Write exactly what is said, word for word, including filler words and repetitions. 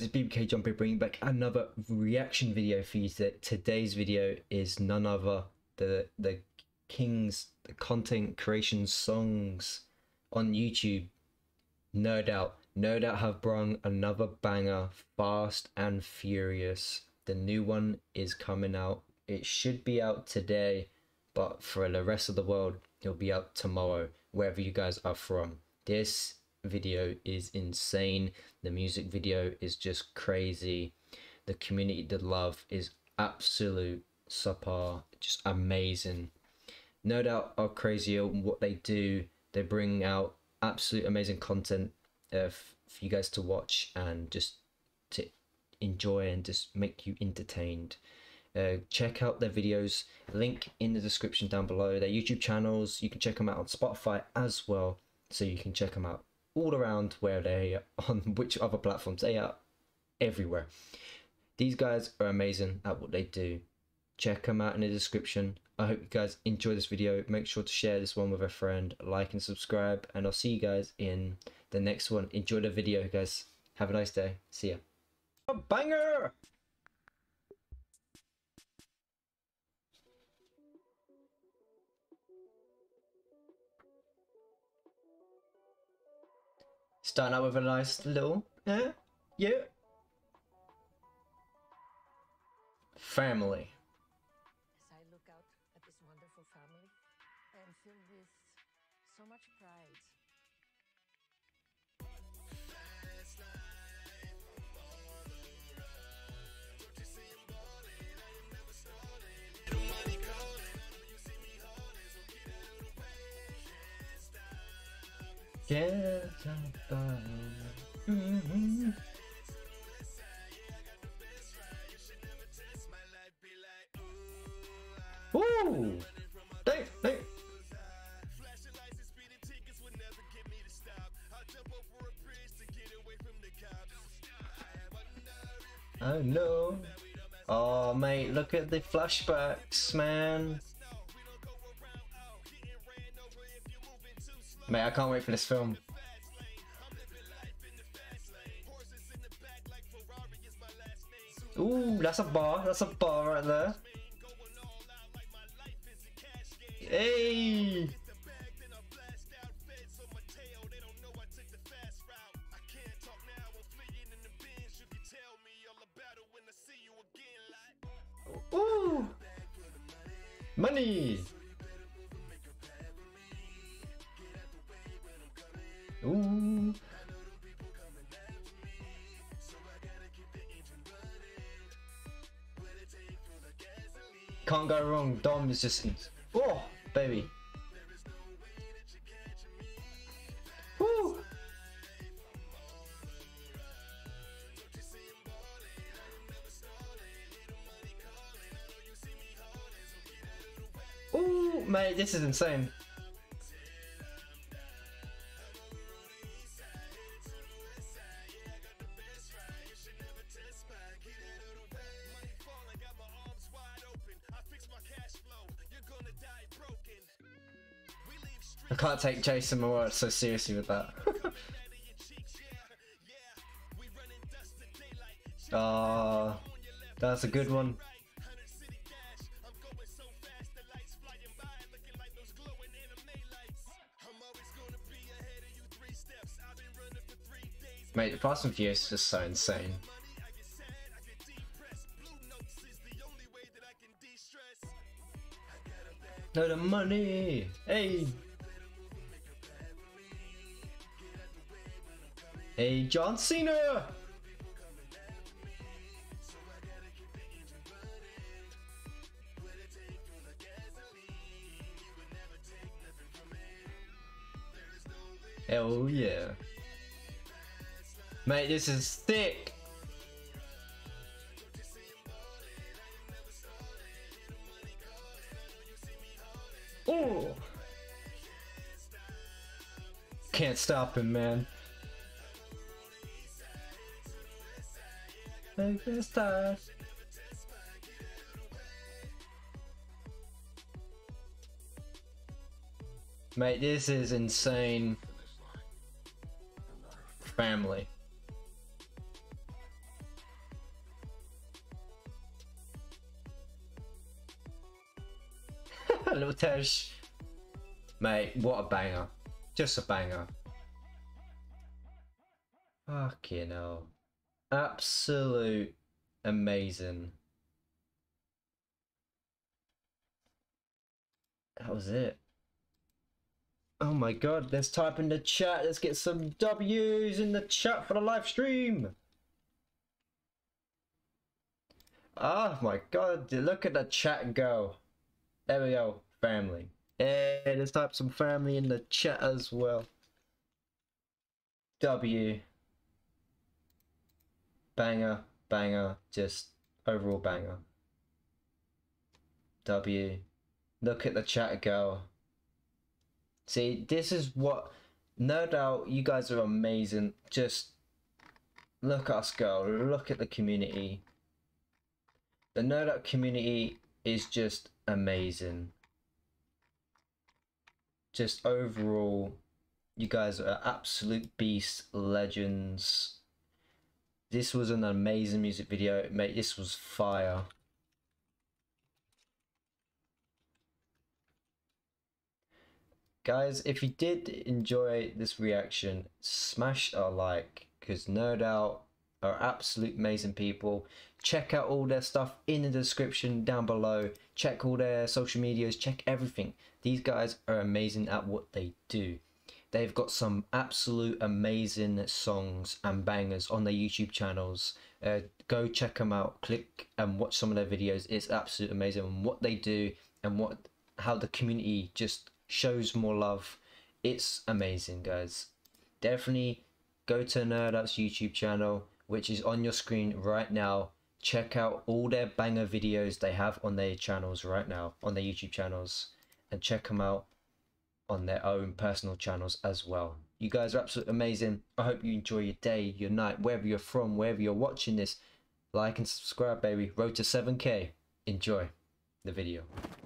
it's B B K Jumpy bringing back another reaction video for you. Today's video is none other the the kings, the content creation songs on YouTube. No doubt, no doubt have brung another banger, Fast and Furious. The new one is coming out. It should be out today, but for the rest of the world, it'll be out tomorrow, wherever you guys are from. This video is insane. The music video is just crazy. The community, the love is absolute subpar, just amazing. No doubt are crazy on what they do. They bring out absolute amazing content uh, for you guys to watch and just to enjoy and just make you entertained. Uh, check out their videos, link in the description down below. Their YouTube channels, you can check them out on Spotify as well, so you can check them out all around where they are, on which other platforms. They are everywhere. These guys are amazing at what they do. Check them out in the description. I hope you guys enjoy this video. Make sure to share this one with a friend, like and subscribe, and I'll see you guys in the next one. Enjoy the video, guys. Have a nice day. See ya. A banger! Starting out with a nice little, eh, yeah, family. As I look out at this wonderful family, I am filled with so much pride. Get up, mm-hmm. Ooh, dang, dang. Oh no. Oh mate, look at the flashbacks, man. Mate, I can't wait for this film. Ooh, that's a bar. That's a bar right there. Hey! Ooh! Money! Ooh. Can't go wrong. Dom is just, oh baby. Woo. Ooh, mate, this is insane. I can't take Jason Momoa so seriously with that. Ah, uh, that's a good one. Mate, the Fast and Furious is just so insane. No, the money! Hey! Hey, John Cena! Hell yeah. Mate, this is thick! Oh! Can't stop him, man. Make this time. Mate, this is insane. Family. Little Tesh. Mate, what a banger. Just a banger. Fucking hell. Absolute amazing. That was it. Oh my god, let's type in the chat. Let's get some W's in the chat for the live stream. Oh my god, look at the chat go. There we go, family. Hey, let's type some family in the chat as well. W. Banger, banger, just overall banger. W. Look at the chat go. See, this is what, no doubt, you guys are amazing. Just look at us go. Look at the community. The No Doubt community is just amazing. Just overall, you guys are absolute beasts, legends. This was an amazing music video, mate. This was fire. Guys, if you did enjoy this reaction, smash a like, because No Doubt are absolute amazing people. Check out all their stuff in the description down below. Check all their social medias, check everything. These guys are amazing at what they do. They've got some absolute amazing songs and bangers on their YouTube channels. Uh, go check them out, click and watch some of their videos. It's absolutely amazing and what they do and what how the community just shows more love. It's amazing, guys. Definitely go to No Doubt's YouTube channel, which is on your screen right now. Check out all their banger videos they have on their channels right now, on their YouTube channels, and check them out on their own personal channels as well. You guys are absolutely amazing. I hope you enjoy your day, your night, wherever you're from, wherever you're watching this. Like and subscribe, baby. Road to seven K. Enjoy the video.